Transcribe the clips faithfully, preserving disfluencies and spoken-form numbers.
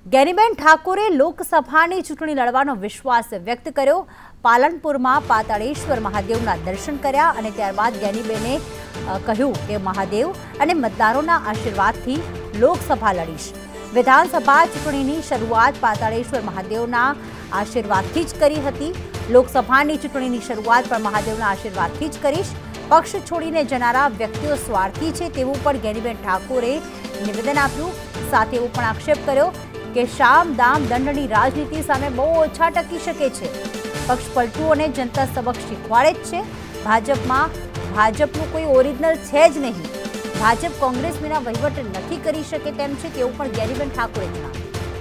ગેનીબેન ઠાકોરે લોકસભાની ચૂંટણી લડવાનો વિશ્વાસ વ્યક્ત કર્યો। પાલનપુરમાં પાતાળેશ્વર મહાદેવના દર્શન કર્યા અને ત્યારબાદ ગેનીબેને કહ્યું કે મહાદેવ અને મતદારોના આશીર્વાદથી લોકસભા લડીશ। વિધાનસભા ચૂંટણીની શરૂઆત પાતાળેશ્વર મહાદેવના આશીર્વાદથી જ કરી હતી। લોકસભાની ચૂંટણીની શરૂઆત પણ મહાદેવના આશીર્વાદથી જ કરીશ। પક્ષ છોડીને જનારા વ્યક્તિઓ સ્વાર્થી છે તેવું પણ ગેનીબેન ઠાકોરે નિવેદન આપ્યું। સાથે એવો પણ આક્ષેપ કર્યો કે શામ દામ દંડની રાજનીતિ સામે બહુ ઓછા ટકી શકે છે। પક્ષ પલટુઓને જનતા સબક શીખવાડે જ છે। ભાજપમાં ભાજપનું કોઈ ઓરિજિનલ છે જ નહીં। ભાજપ કોંગ્રેસ વિના વહીવટ નથી કરી શકે તેમ છે તેવું પણ ગેનીબેન ઠાકોરે જણાવ્યું।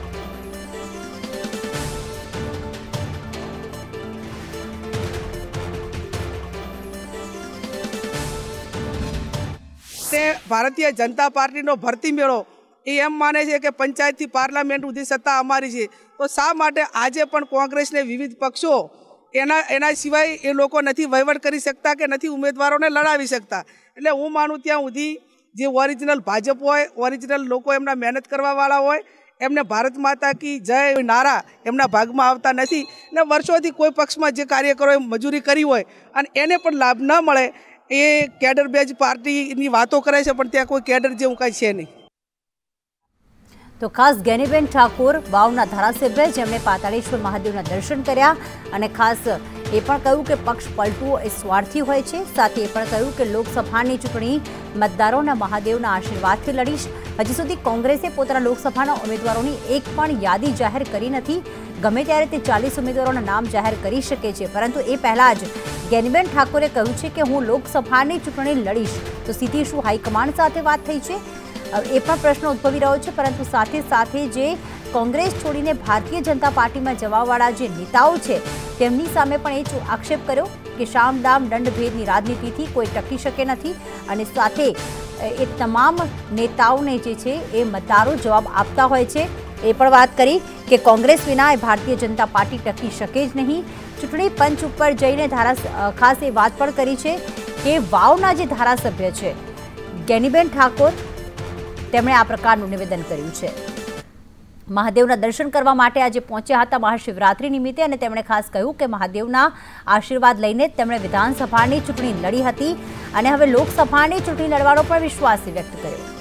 ભારતીય જનતા પાર્ટીનો ભરતી મેળો એ એમ માને છે કે પંચાયતથી પાર્લામેન્ટ સુધી સત્તા અમારી છે, તો શા માટે આજે પણ કોંગ્રેસને વિવિધ પક્ષો એના એના સિવાય એ લોકો નથી વહીવટ કરી શકતા કે નથી ઉમેદવારોને લડાવી શકતા? એટલે હું માનું ત્યાં સુધી જે ઓરિજિનલ ભાજપ હોય, ઓરિજિનલ લોકો એમના મહેનત કરવાવાળા હોય, એમને ભારત માતા કી જય નારા એમના ભાગમાં આવતા નથી। એટલે વર્ષોથી કોઈ પક્ષમાં જે કાર્યકરોએ મજૂરી કરી હોય અને એને પણ લાભ ન મળે એ કેડર બેઝ પાર્ટીની વાતો કરે છે, પણ ત્યાં કોઈ કેડર જેવું કાંઈ છે નહીં। તો ખાસ ગેનીબેન ઠાકોર વાવના ધારાસભ્ય જેમણે પાતાળેશ્વર મહાદેવના દર્શન કર્યા અને ખાસ એ પણ કહ્યું કે પક્ષ પલટુઓ એ સ્વાર્થી હોય છે। સાથે એ પણ કહ્યું કે લોકસભાની ચૂંટણી મતદારોના મહાદેવના આશીર્વાદથી લડીશ। હજી સુધી કોંગ્રેસે પોતાના લોકસભાના ઉમેદવારોની એક પણ યાદી જાહેર કરી નથી। ગમે ત્યારે તે ચાલીસ ઉમેદવારોના નામ જાહેર કરી શકે છે, પરંતુ એ પહેલાં જ ગેનીબેન ઠાકોરે કહ્યું છે કે હું લોકસભાની ચૂંટણી લડીશ। તો સીધી શું હાઈકમાન્ડ સાથે વાત થઈ છે એ પણ પ્રશ્ન ઉદ્ભવી રહ્યો છે, પરંતુ સાથે સાથે જે કોંગ્રેસ છોડીને ભારતીય જનતા પાર્ટીમાં જવાવાળા જે નેતાઓ છે તેમની સામે પણ એ જ આક્ષેપ કર્યો કે શામ દામ દંડ ભેદની રાજનીતિથી કોઈ ટકી શકે નથી અને સાથે એ તમામ નેતાઓને જે છે એ મતદારો જવાબ આપતા હોય છે। એ પણ વાત કરી કે કોંગ્રેસ વિના એ ભારતીય જનતા પાર્ટી ટકી શકે જ નહીં। ચૂંટણી પંચ ઉપર જઈને ધારા ખાસ એ વાત પણ કરી છે કે વાવના જે ધારાસભ્ય છે ગેનીબેન ઠાકોર તેમણે આ પ્રકારનું નિવેદન કર્યું છે। મહાદેવના દર્શન કરવા માટે આજે પહોંચ્યા હતા મહાશિવરાત્રી નિમિત્તે અને તેમણે ખાસ કહ્યું કે મહાદેવના આશીર્વાદ લઈને તેમણે વિધાનસભાની ચૂંટણી લડી હતી અને હવે લોકસભાની ચૂંટણી લડવાનો પણ વિશ્વાસ વ્યક્ત કર્યો।